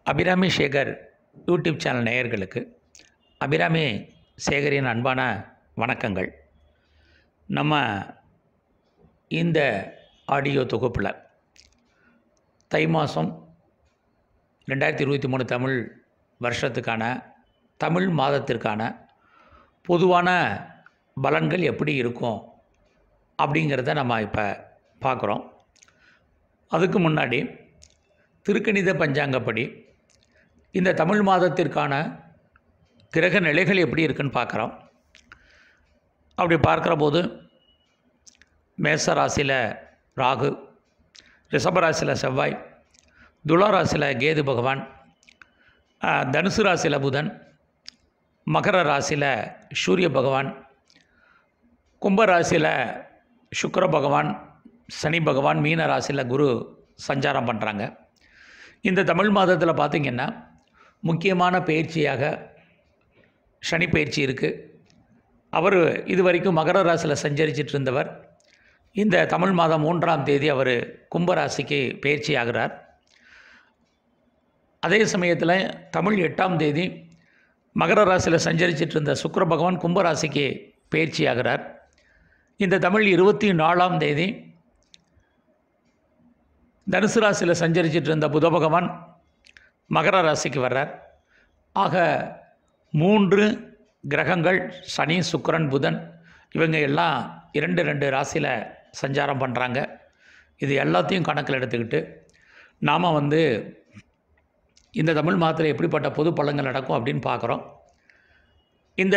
Abirami Sekar YouTube channel நேயர்களுக்கு அபிராமி சேகரின் அன்பான வணக்கங்கள். நம்ம இந்த ஆடியோ தொகுப்பில் தை மாதம் 2023 தமிழ் வருஷத்துக்கான தமிழ் மாதத்திற்கான பொதுவான பலன்கள் எப்படி இருக்கும் அப்படிங்கிறத நம்ம இப்போ பார்க்குறோம். அதுக்கு முன்னாடி திருக்கணித பஞ்சாங்கப்படி இந்த தமிழ் மாதத்திற்கான கிரக நிலைகள் எப்படி இருக்குன்னு பார்க்குறோம். அப்படி பார்க்குற போது மேச ராசியில் ராகு, ரிஷப ராசியில் செவ்வாய், துலா ராசியில் கேது பகவான், தனுசு ராசியில் புதன், மகர ராசியில் சூரிய பகவான், கும்ப ராசியில் சுக்கிர பகவான், சனி பகவான், மீன ராசியில் குரு சஞ்சாரம் பண்ணுறாங்க. இந்த தமிழ் மாதத்தில் பார்த்திங்கன்னா முக்கியமான பயிற்சியாக சனி பயிற்சி இருக்குது. அவர் இது வரைக்கும் மகர ராசியில் சஞ்சரிச்சிட்டு இருந்தவர் இந்த தமிழ் மாதம் 3ஆம் தேதி அவர் கும்பராசிக்கு பயிற்சி ஆகிறார். அதே சமயத்தில் தமிழ் 8ஆம் தேதி மகர ராசியில் சஞ்சரிச்சிட்டு இருந்த சுக்கிர பகவான் கும்பராசிக்கு பயிற்சி ஆகிறார். இந்த தமிழ் 24ஆம் தேதி தனுசு ராசியில் சஞ்சரிச்சிட்டு இருந்த புத பகவான் மகர ராசிக்கு வர்றார். ஆக 3 கிரகங்கள் சனி, சுக்கிரன், புதன் இவங்க எல்லாம் 2 ராசியில் சஞ்சாரம் பண்ணுறாங்க. இது எல்லாத்தையும் கணக்கில் எடுத்துக்கிட்டு நாம் இந்த தமிழ் மாதத்தில் எப்படிப்பட்ட பொது பலன்கள் நடக்கும் அப்படின்னு பார்க்குறோம். இந்த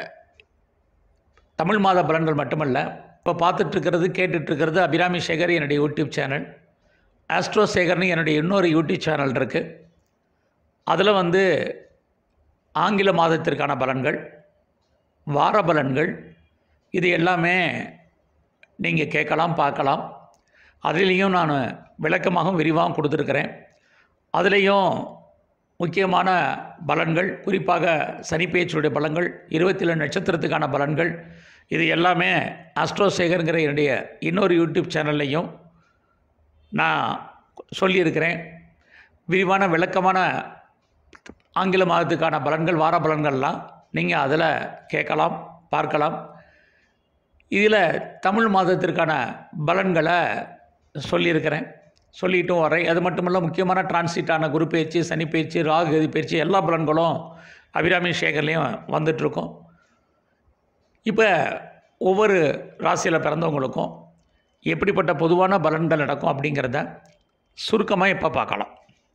தமிழ் மாத பலன்கள் மட்டுமல்ல, இப்போ பார்த்துட்ருக்கிறது கேட்டுட்ருக்கிறது அபிராமி சேகர் என்னுடைய யூடியூப் சேனல். ஆஸ்ட்ரோ சேகர்னு என்னுடைய இன்னொரு யூடியூப் சேனல் இருக்குது. அதில் ஆங்கில மாதத்திற்கான பலன்கள், வார பலன்கள் இது எல்லாமே நீங்கள் கேட்கலாம், பார்க்கலாம். அதுலேயும் நான் விளக்கமாகவும் விரிவாகவும் கொடுத்துருக்கிறேன். அதுலேயும் முக்கியமான பலன்கள், குறிப்பாக சனி பேச்சுடைய பலன்கள், 27 நட்சத்திரத்துக்கான பலன்கள் இது எல்லாமே ஆஸ்ட்ரோ சேகருங்கிற என்னுடைய இன்னொரு யூடியூப் சேனல்லையும் நான் சொல்லியிருக்கிறேன். விரிவான விளக்கமான ஆங்கில மாதத்துக்கான பலன்கள், வார பலன்கள்லாம் நீங்கள் அதில் கேட்கலாம், பார்க்கலாம். இதில் தமிழ் மாதத்திற்கான பலன்களை சொல்லியிருக்கிறேன், சொல்லிட்டும் வரேன். அது மட்டுமல்ல, முக்கியமான டிரான்சிட்டான குரு பயிற்சி, சனி பயிற்சி, ராகு கதி பயிற்சி எல்லா பலன்களும் அபிராமி சேகர்லேயும் வந்துட்டுருக்கோம். இப்போ ஒவ்வொரு ராசியில் பிறந்தவங்களுக்கும் எப்படிப்பட்ட பொதுவான பலன்கள் நடக்கும் அப்படிங்கிறத சுருக்கமாக இப்போ பார்க்கலாம்.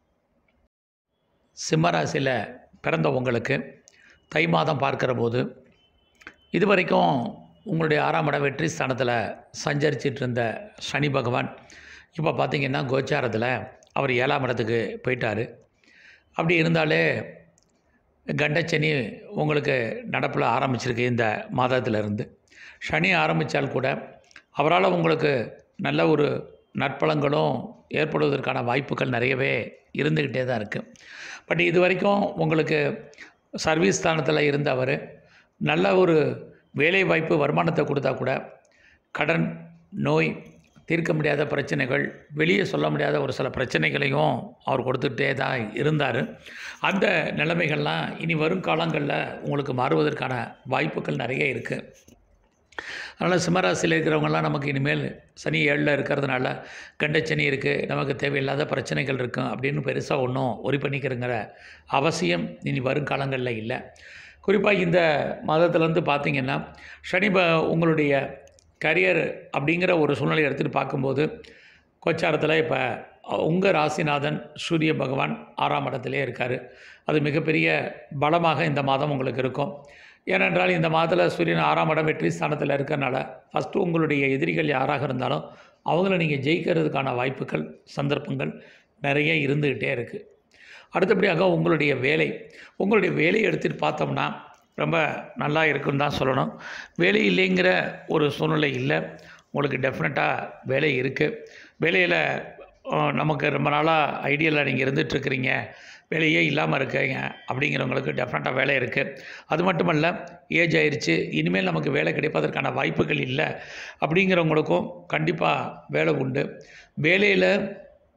சிம்ம ராசியில் பிறந்தவங்களுக்கு தை மாதம் பார்க்குற போது இது வரைக்கும் உங்களுடைய 6ஆம் இட வெற்றி ஸ்தானத்தில் சஞ்சரிச்சிட்டு இருந்த சனி பகவான் இப்போ பார்த்திங்கன்னா கோச்சாரத்தில் அவர் 7ஆம் இடத்துக்கு போயிட்டார். அப்படி இருந்தாலே கண்டச்சனி உங்களுக்கு நடப்பில் ஆரம்பிச்சிருக்கு. இந்த மாதத்திலிருந்து சனி ஆரம்பித்தால் கூட அவரால் உங்களுக்கு நல்ல ஒரு நற்பலங்களும் ஏற்படுவதற்கான வாய்ப்புகள் நிறையவே இருந்துக்கிட்டே தான் இருக்குது. பட் இது வரைக்கும் உங்களுக்கு சர்வீஸ் ஸ்தானத்தில் இருந்தவர் நல்ல ஒரு வேலை வாய்ப்பு, வருமானத்தை கொடுத்தா கூட கடன், நோய், தீர்க்க முடியாத பிரச்சனைகள், வெளியே சொல்ல முடியாத ஒரு சில பிரச்சனைகளையும் அவர் கொடுத்துட்டே தான் இருந்தார். அந்த நிலைமைகள்லாம் இனி வரும் காலங்களில் உங்களுக்கு மாறுவதற்கான வாய்ப்புகள் நிறைய இருக்குது. அதனால் சிம்மராசியில் இருக்கிறவங்கலாம் நமக்கு இனிமேல் சனி 7ல் இருக்கிறதுனால கண்டச்சனி இருக்குது, நமக்கு தேவையில்லாத பிரச்சனைகள் இருக்கும் அப்படின்னு பெருசாக ஒன்றும் ஒரி பண்ணிக்கிறங்கிற அவசியம் இனி வருங்காலங்களில் இல்லை. குறிப்பாக இந்த மாதத்துலேருந்து பார்த்திங்கன்னா சனி உங்களுடைய கரியர் அப்படிங்கிற ஒரு சூழ்நிலையை எடுத்துகிட்டு பார்க்கும்போது கோச்சாரத்தில் இப்போ உங்கள் ராசிநாதன் சூரிய பகவான் 6ஆம் இடத்துலேயே இருக்கார். அது மிகப்பெரிய பலமாக இந்த மாதம் உங்களுக்கு இருக்கும். ஏனென்றால் இந்த மாதத்தில் சூரியன் 6ஆம் இடம் வெற்றி ஸ்தானத்தில் இருக்கிறனால ஃபஸ்ட்டு உங்களுடைய எதிரிகள் யாராக இருந்தாலும் அவங்கள நீங்கள் ஜெயிக்கிறதுக்கான வாய்ப்புகள், சந்தர்ப்பங்கள் நிறைய இருந்துக்கிட்டே இருக்குது. அடுத்தபடியாக உங்களுடைய வேலையை எடுத்துகிட்டு பார்த்தோம்னா ரொம்ப நல்லா இருக்குன்னு தான் சொல்லணும். வேலை இல்லைங்கிற ஒரு சூழ்நிலை இல்லை, உங்களுக்கு டெஃபினட்டாக வேலை இருக்குது. வேலையில் நமக்கு ரொம்ப நாளாக ஐடியலில் நீங்கள் இருந்துகிட்ருக்கிறீங்க, வேலையே இல்லாமல் இருக்கீங்க அப்படிங்கிறவங்களுக்கு டெஃபினட்டாக வேலை இருக்குது. அது மட்டுமல்ல, ஏஜ் ஆயிடுச்சு, இனிமேல் நமக்கு வேலை கிடைப்பதற்கான வாய்ப்புகள் இல்லை அப்படிங்கிறவங்களுக்கும் கண்டிப்பாக வேலை உண்டு. வேலையில்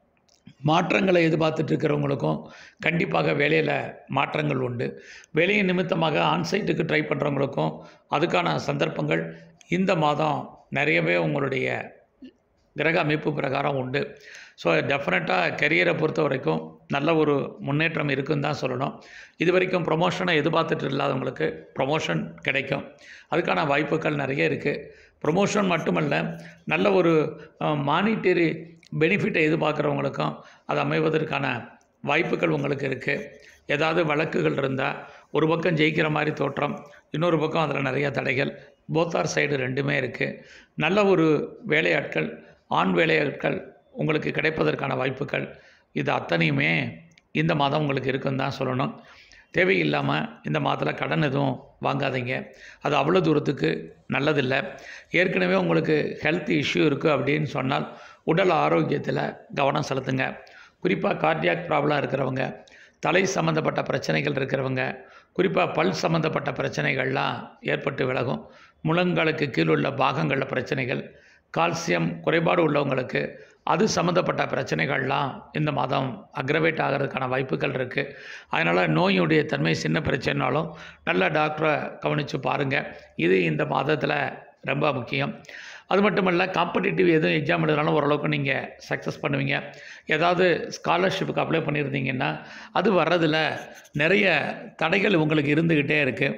மாற்றங்களை எதிர்பார்த்துட்டு இருக்கிறவங்களுக்கும் கண்டிப்பாக வேலையில் மாற்றங்கள் உண்டு. வேலையின் நிமித்தமாக ஆன்சைட்டுக்கு ட்ரை பண்ணுறவங்களுக்கும் அதுக்கான சந்தர்ப்பங்கள் இந்த மாதம் நிறையவே உங்களுடைய கிரக அமைப்பு பிரகாரம் உண்டு. ஸோ டெஃபினட்டாக கெரியரை பொறுத்த வரைக்கும் நல்ல ஒரு முன்னேற்றம் இருக்குன்னு தான் சொல்லணும். இது வரைக்கும் ப்ரொமோஷனை எதிர்பார்த்துட்டு இல்லாதவங்களுக்கு ப்ரொமோஷன் கிடைக்கும். அதுக்கான வாய்ப்புகள் நிறைய இருக்குது. ப்ரொமோஷன் மட்டுமல்ல, நல்ல ஒரு மானிட்டரி பெனிஃபிட்டை எதிர்பார்க்குறவங்களுக்கும் அது அமைவதற்கான வாய்ப்புகள் உங்களுக்கு இருக்குது. ஏதாவது வழக்குகள் இருந்தால் ஒரு பக்கம் ஜெயிக்கிற மாதிரி தோற்றம், இன்னொரு பக்கம் அதில் நிறையா தடைகள், போத்தார் சைடு ரெண்டுமே இருக்குது. நல்ல ஒரு வேலையாட்கள், ஆண் வேலையாட்கள் உங்களுக்கு கிடைப்பதற்கான வாய்ப்புகள் இது அத்தனையுமே இந்த மாதம் உங்களுக்கு இருக்குன்னு தான் சொல்லணும். தேவையில்லாமல் இந்த மாதத்தில் கடன் எதுவும் வாங்காதீங்க. அது அவ்வளோ தூரத்துக்கு நல்லதில்லை. ஏற்கனவே உங்களுக்கு ஹெல்த் இஷ்யூ இருக்குது அப்படின்னு சொன்னால் உடல் ஆரோக்கியத்தில் கவனம் செலுத்துங்க. குறிப்பாக கார்டியாக் ப்ராப்ளம் இருக்கிறவங்க, தலை சம்மந்தப்பட்ட பிரச்சனைகள் இருக்கிறவங்க, குறிப்பாக பல் சம்மந்தப்பட்ட பிரச்சனைகள்லாம் ஏற்பட்டு விலகும். முழங்காலுக்கு கீழுள்ள பாகங்களில் பிரச்சனைகள், கால்சியம் குறைபாடு உள்ளவங்களுக்கு அது சம்மந்தப்பட்ட பிரச்சனைகள்லாம் இந்த மாதம் அக்ரவேட் ஆகிறதுக்கான வாய்ப்புகள் இருக்குது. அதனால் நோயுடைய தன்மை சின்ன பிரச்சனைனாலும் நல்ல டாக்டரை கவனித்து பாருங்கள். இது இந்த மாதத்தில் ரொம்ப முக்கியம். அது மட்டும் இல்லை, காம்படிட்டிவ் எதுவும் எக்ஸாம் எழுதினாலும் ஓரளவுக்கு நீங்கள் சக்ஸஸ் பண்ணுவீங்க. ஏதாவது ஸ்காலர்ஷிப்புக்கு அப்ளை பண்ணியிருந்தீங்கன்னா அது வர்றதில் நிறைய தடைகள் உங்களுக்கு இருந்துக்கிட்டே இருக்குது.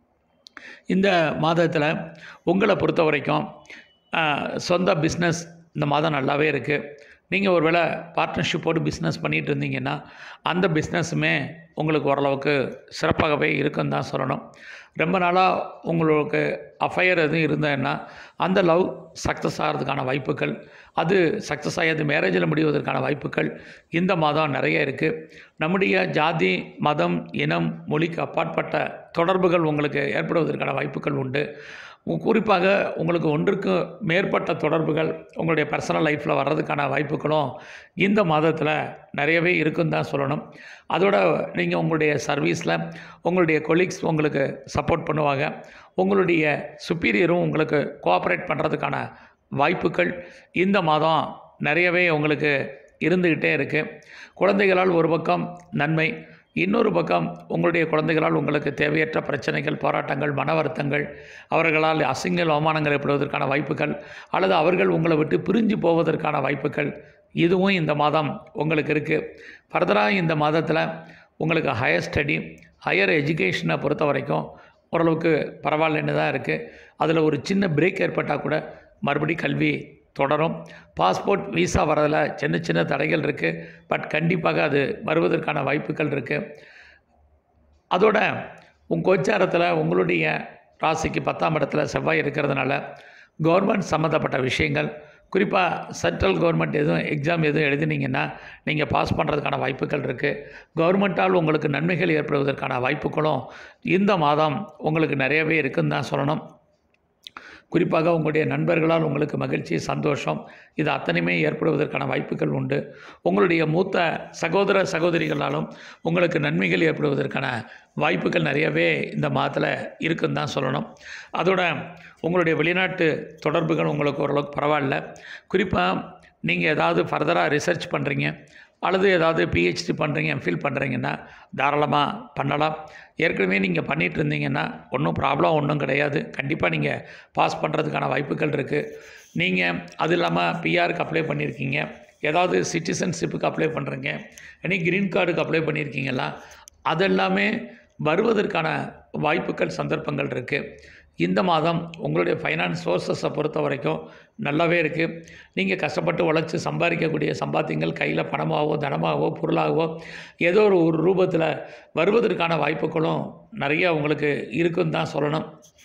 இந்த மாதத்தில் உங்களை பொறுத்த வரைக்கும் சொந்த பிஸ்னஸ் இந்த மாதம் நல்லாவே இருக்குது. நீங்கள் ஒரு வேளை பார்ட்னர்ஷிப்போடு பிஸ்னஸ் பண்ணிகிட்டு இருந்தீங்கன்னா அந்த பிஸ்னஸுமே உங்களுக்கு ஓரளவுக்கு சிறப்பாகவே இருக்குன்னு தான் சொல்லணும். ரொம்ப நாளாக உங்களுக்கு அஃபையர் எதுவும் இருந்ததுன்னா அந்த லவ் சக்ஸஸ் ஆகிறதுக்கான வாய்ப்புகள், அது சக்ஸஸ் ஆகி அது மேரேஜில் முடிவதற்கான வாய்ப்புகள் இந்த மாதம் நிறைய இருக்குது. நம்முடைய ஜாதி, மதம், இனம், மொழிக்கு அப்பாற்பட்ட தொடர்புகள் உங்களுக்கு ஏற்படுவதற்கான வாய்ப்புகள் உண்டு. குறிப்பாக உங்களுக்கு ஒன்றுக்கு மேற்பட்ட தொடர்புகள் உங்களுடைய பர்சனல் லைஃப்பில் வர்றதுக்கான வாய்ப்புகளும் இந்த மாதத்தில் நிறையவே இருக்குன்னு தான் சொல்லணும். அதோட நீங்கள் உங்களுடைய சர்வீஸில் உங்களுடைய கொலீக்ஸ் உங்களுக்கு சப்போர்ட் பண்ணுவாங்க. உங்களுடைய சுப்பீரியரும் உங்களுக்கு கோஆப்ரேட் பண்ணுறதுக்கான வாய்ப்புகள் இந்த மாதம் நிறையவே உங்களுக்கு இருந்துக்கிட்டே இருக்குது. குழந்தைகளால் ஒரு பக்கம் நன்மை, இன்னொரு பக்கம் உங்களுடைய குழந்தைகளால் உங்களுக்கு தேவையற்ற பிரச்சனைகள், போராட்டங்கள், மன வருத்தங்கள், அவர்களால் அசிங்கல் அவமானங்கள் ஏற்படுவதற்கான வாய்ப்புகள், அல்லது அவர்கள் உங்களை விட்டு பிரிஞ்சு போவதற்கான வாய்ப்புகள் இதுவும் இந்த மாதம் உங்களுக்கு இருக்குது. ஃபர்தராக இந்த மாதத்தில் உங்களுக்கு ஹையர் ஸ்டடி, ஹையர் எஜுகேஷனை பொறுத்த வரைக்கும் ஓரளவுக்கு பரவாயில்லன்னு தான் இருக்குது. அதில் ஒரு சின்ன பிரேக் ஏற்பட்டால் கூட மறுபடி கல்வி தொடரும். பாஸ்போர்ட், விசா வரதில் சின்ன சின்ன தடைகள் இருக்குது. பட் கண்டிப்பாக அது வருவதற்கான வாய்ப்புகள் இருக்குது. அதோட உங்கள் கோச்சாரத்தில் உங்களுடைய ராசிக்கு 10ஆம் இடத்துல செவ்வாய் இருக்கிறதுனால கவர்மெண்ட் சம்மந்தப்பட்ட விஷயங்கள், குறிப்பாக சென்ட்ரல் கவர்மெண்ட் எதுவும் எக்ஸாம் எதுவும் எழுதினீங்கன்னா நீங்கள் பாஸ் பண்ணுறதுக்கான வாய்ப்புகள் இருக்குது. கவர்மெண்ட்டால் உங்களுக்கு நன்மைகள் ஏற்படுவதற்கான வாய்ப்புகளும் இந்த மாதம் உங்களுக்கு நிறையவே இருக்குதுன்னு தான் சொல்லணும். குறிப்பாக உங்களுடைய நண்பர்களால் உங்களுக்கு மகிழ்ச்சி, சந்தோஷம் இது அத்தனையுமே ஏற்படுவதற்கான வாய்ப்புகள் உண்டு. உங்களுடைய மூத்த சகோதர சகோதரிகளாலும் உங்களுக்கு நன்மைகள் ஏற்படுவதற்கான வாய்ப்புகள் நிறையவே இந்த மாதத்தில் இருக்குன்னு தான் சொல்லணும். அதோட உங்களுடைய வெளிநாட்டு தொடர்புகள் உங்களுக்கு ஓரளவுக்கு பரவாயில்ல. குறிப்பாக நீங்கள் ஏதாவது ஃபர்தராக ரிசர்ச் பண்ணுறீங்க அல்லது ஏதாவது பிஹெச்டி பண்ணுறீங்க, எம்ஃபில் பண்ணுறீங்கன்னா தாராளமாக பண்ணலாம். ஏற்கனவே நீங்கள் பண்ணிகிட்டு இருந்தீங்கன்னா ஒன்றும் ப்ராப்ளம் ஒன்றும் கிடையாது. கண்டிப்பாக நீங்கள் பாஸ் பண்ணுறதுக்கான வாய்ப்புகள் இருக்குது. நீங்கள் அது இல்லாமல் பிஆருக்கு அப்ளை பண்ணியிருக்கீங்க, ஏதாவது சிட்டிசன்ஷிப்புக்கு அப்ளை பண்ணுறீங்க, எனி க்ரீன் கார்டுக்கு அப்ளை பண்ணியிருக்கீங்களா, அதெல்லாமே வருவதற்கான வாய்ப்புகள், சந்தர்ப்பங்கள் இருக்குது. இந்த மாதம் உங்களுடைய ஃபைனான்ஸ் சோர்ஸஸை பொறுத்த வரைக்கும் நல்லாவே இருக்குது. நீங்கள் கஷ்டப்பட்டு உழைச்சி சம்பாதிக்கக்கூடிய சம்பாத்தியங்கள் கையில் பணமாகவோ, தனமாகவோ, பொருளாகவோ ஏதோ ஒரு ரூபத்தில் வருவதற்கான வாய்ப்புகளும் நிறைய உங்களுக்கு இருக்குன்னு தான் சொல்லணும்.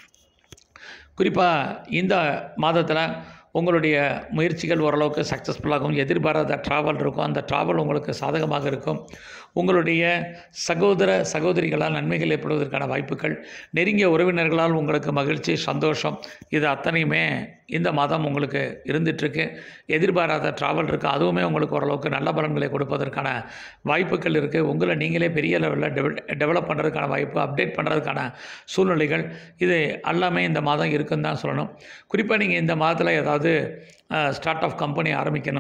குறிப்பாக இந்த மாதத்தில் உங்களுடைய முயற்சிகள் ஓரளவுக்கு சக்ஸஸ்ஃபுல்லாகும். எதிர்பாராத ட்ராவல் இருக்கும், அந்த ட்ராவல் உங்களுக்கு சாதகமாக இருக்கும். உங்களுடைய சகோதர சகோதரிகளால் நன்மைகள் ஏற்படுவதற்கான வாய்ப்புகள், நெருங்கிய உறவினர்களால் உங்களுக்கு மகிழ்ச்சி, சந்தோஷம் இது அத்தனையுமே இந்த மாதம் உங்களுக்கு இருந்துகிட்ருக்கு. எதிர்பாராத ட்ராவல் இருக்குது, அதுவுமே உங்களுக்கு ஓரளவுக்கு நல்ல பலன்களை கொடுப்பதற்கான வாய்ப்புகள் இருக்குது. உங்களை நீங்களே பெரிய லெவலில் டெவலப் பண்ணுறதுக்கான வாய்ப்பு, அப்டேட் பண்ணுறதுக்கான சூழ்நிலைகள் இது எல்லாமே இந்த மாதம் இருக்குன்னு தான் சொல்லணும். குறிப்பாக நீங்கள் இந்த மாதத்தில் ஏதாவது ஸ்டார்ட் அப் கம்பெனி ஆரம்பிக்கணும்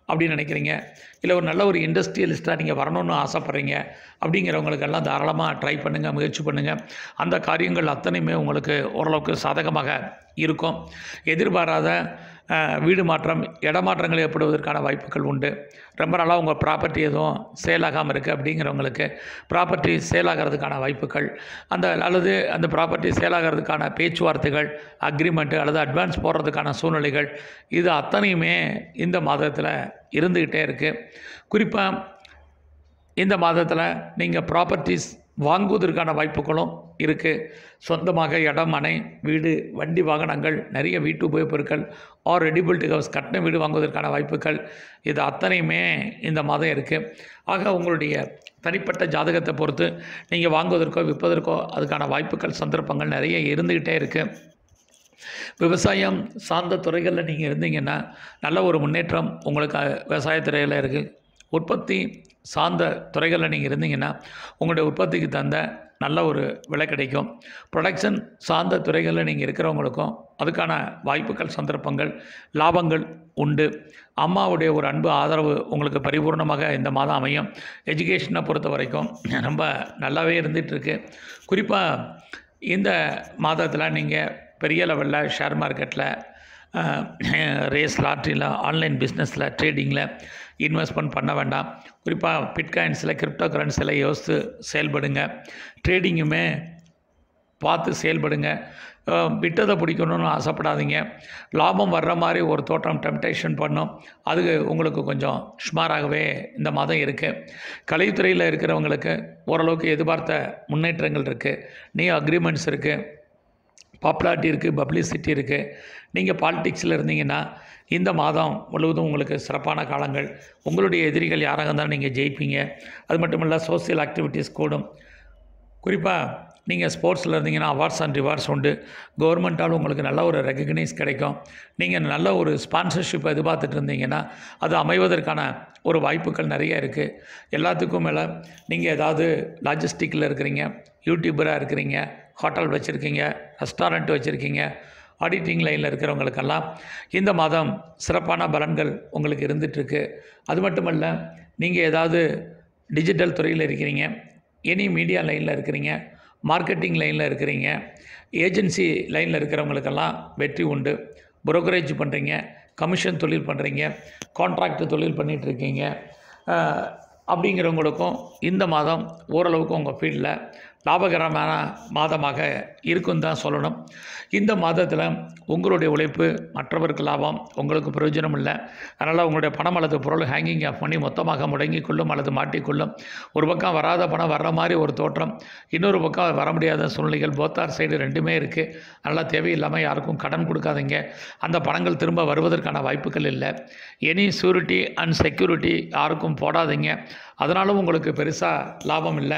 அப்படின்னு நினைக்கிறீங்க, இல்லை ஒரு நல்ல ஒரு இண்டஸ்ட்ரியலிஸ்ட்டாக நீங்கள் வரணும்னு ஆசைப்பட்றீங்க அப்படிங்கிறவங்களுக்கெல்லாம் தாராளமாக ட்ரை பண்ணுங்கள், முயற்சி பண்ணுங்கள். அந்த காரியங்கள் அத்தனையுமே உங்களுக்கு ஓரளவுக்கு சாதகமாக இருக்கும். எதிர்பாராத வீடு மாற்றம், இடமாற்றங்கள் ஏற்படுவதற்கான வாய்ப்புகள் உண்டு. ரொம்ப நாளாக உங்கள் ப்ராப்பர்ட்டி எதுவும் சேல் ஆகாமல் இருக்குது அப்படிங்கிறவங்களுக்கு ப்ராப்பர்ட்டி சேல் ஆகிறதுக்கான வாய்ப்புகள், அல்லது அந்த ப்ராப்பர்ட்டி சேல் ஆகிறதுக்கான பேச்சுவார்த்தைகள், அக்ரிமெண்ட்டு அல்லது அட்வான்ஸ் போடுறதுக்கான சூழ்நிலைகள், இது அத்தனையுமே இந்த மாதத்தில் இருந்துக்கிட்டே இருக்குது. குறிப்பாக இந்த மாதத்தில் நீங்கள் ப்ராப்பர்ட்டிஸ் வாங்குவதற்கான வாய்ப்புகளும் இருக்குது. சொந்தமாக இடம், மனை, வீடு, வண்டி, வாகனங்கள், நிறைய வீட்டு உபயோகப் பொருட்கள் ஆர் ரெடிபில்ட் ஹவுஸ், கட்டின வீடு வாங்குவதற்கான வாய்ப்புகள், இது அத்தனையுமே இந்த மாதம் இருக்குது. ஆக உங்களுடைய தனிப்பட்ட ஜாதகத்தை பொறுத்து நீங்கள் வாங்குவதற்கோ விற்பதற்கோ அதுக்கான வாய்ப்புகள், சந்தர்ப்பங்கள் நிறைய இருந்துக்கிட்டே இருக்குது. விவசாயம் சார்ந்த துறைகளில் நீங்கள் இருந்தீங்கன்னா நல்ல ஒரு முன்னேற்றம் உங்களுக்கு விவசாயத்துறையில் இருக்குது. உற்பத்தி சார்ந்த துறைகளில் நீங்கள் இருந்தீங்கன்னா உங்களுடைய உற்பத்திக்கு தகுந்த நல்ல ஒரு விலை கிடைக்கும். ப்ரொடக்ஷன் சார்ந்த துறைகளில் நீங்கள் இருக்கிறவங்களுக்கும் அதுக்கான வாய்ப்புகள், சந்தர்ப்பங்கள், லாபங்கள் உண்டு. அம்மாவுடைய ஒரு அன்பு, ஆதரவு உங்களுக்கு பரிபூர்ணமாக இந்த மாதம் அமையும். எஜுகேஷனை பொறுத்த வரைக்கும் ரொம்ப நல்லாவே இருந்துகிட்ருக்கு. குறிப்பாக இந்த மாதத்தில் நீங்கள் பெரிய லெவலில் ஷேர் மார்க்கெட்டில், ரேஸ், லாட்ரியில், ஆன்லைன் பிஸ்னஸில், ட்ரேடிங்கில் இன்வெஸ்ட்மெண்ட் பண்ண வேண்டாம். குறிப்பாக பிட்காயின்ஸில், கிரிப்டோ கரன்சியில் யோசித்து செயல்படுங்க. ட்ரேடிங்குமே பார்த்து செயல்படுங்க. விட்டதை பிடிக்கணும்னு ஆசைப்படாதீங்க. லாபம் வர்ற மாதிரி ஒரு தோற்றம் டெம்டேஷன் பண்ணும். அது உங்களுக்கு கொஞ்சம் சுமாராகவே இந்த மாதம் இருக்குது. கலைத்துறையில் இருக்கிறவங்களுக்கு ஓரளவுக்கு எதிர்பார்த்த முன்னேற்றங்கள் இருக்குது. நியூ அக்ரிமெண்ட்ஸ் இருக்குது, பாப்புலாரிட்டி இருக்குது, பப்ளிசிட்டி இருக்குது. நீங்கள் பாலிடிக்ஸில் இருந்தீங்கன்னா இந்த மாதம் முழுவதும் உங்களுக்கு சிறப்பான காலங்கள். உங்களுடைய எதிரிகள் யாராக இருந்தாலும் நீங்கள் ஜெயிப்பீங்க. அது மட்டும் இல்லை, சோசியல் ஆக்டிவிட்டீஸ் கூடும். குறிப்பாக நீங்கள் ஸ்போர்ட்ஸில் இருந்தீங்கன்னா அவார்ட்ஸ் அண்ட் ரிவார்ட்ஸ் உண்டு. கவர்மெண்ட்டால் உங்களுக்கு நல்ல ஒரு ரெகக்னைஸ் கிடைக்கும். நீங்கள் நல்ல ஒரு ஸ்பான்சர்ஷிப் எதிர்பார்த்துட்டு இருந்தீங்கன்னா அது அமைவதற்கான ஒரு வாய்ப்புகள் நிறைய இருக்குது. எல்லாத்துக்கும் மேலே நீங்கள் ஏதாவது லாஜிஸ்டிக்கில் இருக்கிறீங்க, யூடியூபராக இருக்கிறீங்க, ஹோட்டல் வச்சுருக்கீங்க, ரெஸ்டாரண்ட் வச்சுருக்கீங்க, ஆடிட்டிங் லைனில் இருக்கிறவங்களுக்கெல்லாம் இந்த மாதம் சிறப்பான பலன்கள் உங்களுக்கு இருந்துகிட்ருக்கு. அது மட்டுமல்ல, நீங்கள் ஏதாவது டிஜிட்டல் துறையில் இருக்கிறீங்க, எனி மீடியா லைனில் இருக்கிறீங்க, மார்க்கெட்டிங் லைனில் இருக்கிறீங்க, ஏஜென்சி லைனில் இருக்கிறவங்களுக்கெல்லாம் வெற்றி உண்டு. புரோக்கரேஜ் பண்ணுறீங்க, கமிஷன் தொழில் பண்ணுறீங்க, கான்ட்ராக்ட் தொழில் பண்ணிகிட்ருக்கீங்க அப்படிங்கிறவங்களுக்கும் இந்த மாதம் ஓரளவுக்கு உங்கள் ஃபீல்டில் லாபகரமான மாதமாக இருக்குன்னு தான் சொல்லணும். இந்த மாதத்தில் உங்களுடைய உழைப்பு மற்றவருக்கு லாபம், உங்களுக்கு பிரயோஜனம் இல்லை. அதனால் உங்களுடைய பணம் அல்லது பொருள் ஹேங்கிங் ஆஃப் பண்ணி மொத்தமாக முடங்கிக் கொள்ளும் அல்லது மாட்டிக்கொள்ளும். ஒரு பக்கம் வராத பணம் வர்ற மாதிரி ஒரு தோற்றம், இன்னொரு பக்கம் வர முடியாத சூழ்நிலைகள், போத்தார் சைடு ரெண்டுமே இருக்குது. அதனால் தேவையில்லாமல் யாருக்கும் கடன் கொடுக்காதீங்க. அந்த பணங்கள் திரும்ப வருவதற்கான வாய்ப்புகள் இல்லை. எனி ஷூரிட்டி அண்ட் செக்யூரிட்டி யாருக்கும் போடாதீங்க. அதனாலும் உங்களுக்கு பெருசாக லாபம் இல்லை.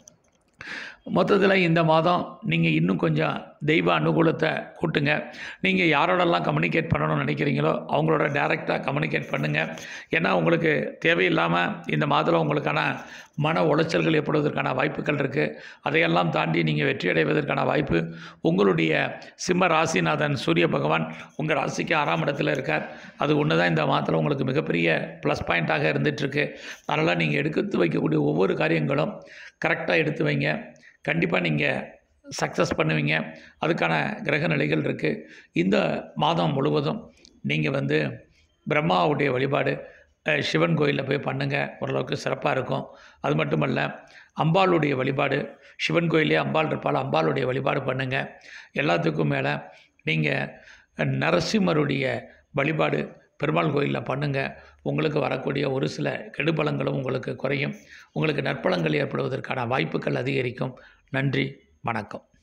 மொத்தத்தில் இந்த மாதம் நீங்கள் இன்னும் கொஞ்சம் தெய்வ அனுகூலத்தை கூட்டுங்க. நீங்கள் யாரோடலாம் கம்யூனிகேட் பண்ணணும்னு நினைக்கிறீங்களோ அவங்களோட டைரெக்டாக கம்யூனிகேட் பண்ணுங்கள். ஏன்னா உங்களுக்கு தேவையில்லாமல் இந்த மாதத்தில் உங்களுக்கான மன உளைச்சல்கள் ஏற்படுவதற்கான வாய்ப்புகள் இருக்குது. அதையெல்லாம் தாண்டி நீங்கள் வெற்றி அடைவதற்கான வாய்ப்பு உங்களுடைய சிம்ம ராசிநாதன் சூரிய பகவான் உங்கள் ராசிக்கு 6ஆம் இடத்துல இருக்கார். அது ஒன்று தான் இந்த மாதத்தில் உங்களுக்கு மிகப்பெரிய ப்ளஸ் பாயிண்ட்டாக இருந்துகிட்ருக்கு. அதனால் நீங்கள் எடுத்து வைக்கக்கூடிய ஒவ்வொரு காரியங்களும் கரெக்டாக எடுத்து வைங்க. கண்டிப்பாக நீங்கள் சக்ஸஸ் பண்ணுவீங்க. அதுக்கான கிரக நிலைகள் இருக்குது. இந்த மாதம் முழுவதும் நீங்கள் பிரம்மாவுடைய வழிபாடு சிவன் கோயிலில் போய் பண்ணுங்கள், ஓரளவுக்கு சிறப்பாக இருக்கும். அது மட்டுமல்ல, அம்பாளுடைய வழிபாடு, சிவன் கோயிலே அம்பாள் இருப்பாள், அம்பாளுடைய வழிபாடு பண்ணுங்கள். எல்லாத்துக்கும் மேலே நீங்கள் நரசிம்மருடைய வழிபாடு பெருமாள் கோயிலில் பண்ணுங்கள். உங்களுக்கு வரக்கூடிய ஒரு சில கெடுபலங்களும் உங்களுக்கு குறையும். உங்களுக்கு நற்பலங்கள் ஏற்படுவதற்கான வாய்ப்புகள் அதிகரிக்கும். நன்றி, வணக்கம்.